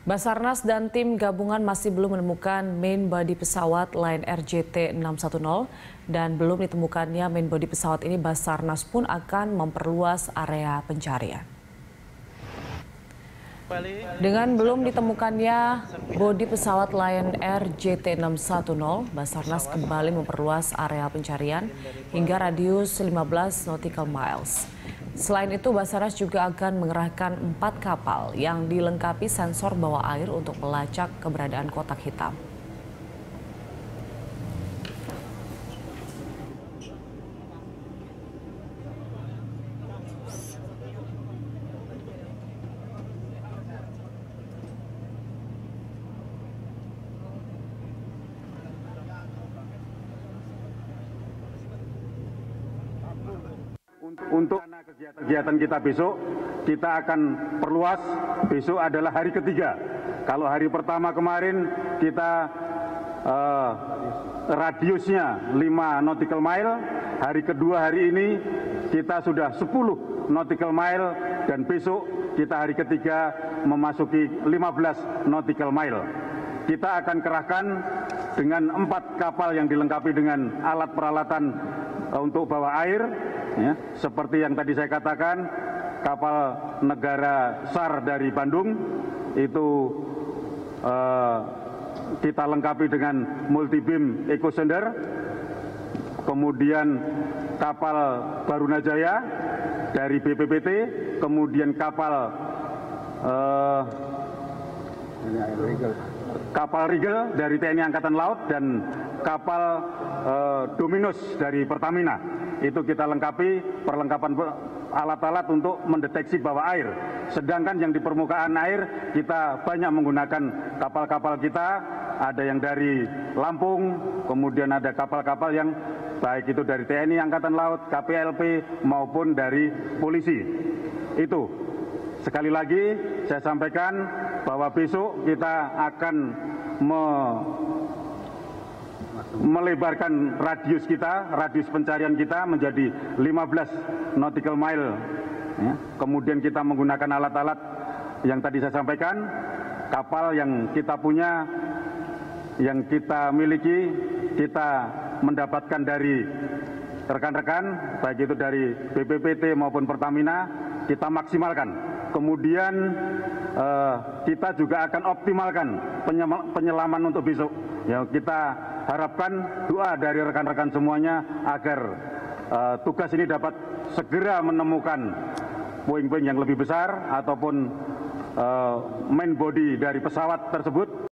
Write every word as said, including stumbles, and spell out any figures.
Basarnas dan tim gabungan masih belum menemukan main body pesawat Lion Air J T enam satu nol dan belum ditemukannya main body pesawat ini, Basarnas pun akan memperluas area pencarian. Dengan belum ditemukannya bodi pesawat Lion Air J T enam satu nol, Basarnas kembali memperluas area pencarian hingga radius lima belas nautical miles. Selain itu, Basarnas juga akan mengerahkan empat kapal yang dilengkapi sensor bawah air untuk melacak keberadaan kotak hitam. Untuk kegiatan kita besok, kita akan perluas. Besok adalah hari ketiga. Kalau hari pertama kemarin kita uh, radiusnya lima nautical mile, hari kedua hari ini kita sudah sepuluh nautical mile, dan besok kita hari ketiga memasuki lima belas nautical mile. Kita akan kerahkan dengan empat kapal yang dilengkapi dengan alat peralatan uh, untuk bawah air. Ya, seperti yang tadi saya katakan, kapal negara S A R dari Bandung itu eh, kita lengkapi dengan multi beam echo sounder, kemudian kapal Barunajaya dari B P P T, kemudian kapal eh, kapal Rigel dari T N I Angkatan Laut, dan kapal eh, Dominus dari Pertamina. Itu kita lengkapi perlengkapan alat-alat untuk mendeteksi bawah air. Sedangkan yang di permukaan air kita banyak menggunakan kapal-kapal kita, ada yang dari Lampung, kemudian ada kapal-kapal yang baik itu dari T N I Angkatan Laut, K P L P maupun dari polisi. Itu sekali lagi saya sampaikan bahwa besok kita akan me melebarkan radius kita, radius pencarian kita menjadi lima belas nautical mile. Ya. Kemudian kita menggunakan alat-alat yang tadi saya sampaikan, kapal yang kita punya, yang kita miliki, kita mendapatkan dari rekan-rekan, baik itu dari B P P T maupun Pertamina, kita maksimalkan. Kemudian eh, kita juga akan optimalkan penyelaman untuk besok. Ya, kita harapkan doa dari rekan-rekan semuanya agar uh, tugas ini dapat segera menemukan puing-puing yang lebih besar ataupun uh, main body dari pesawat tersebut.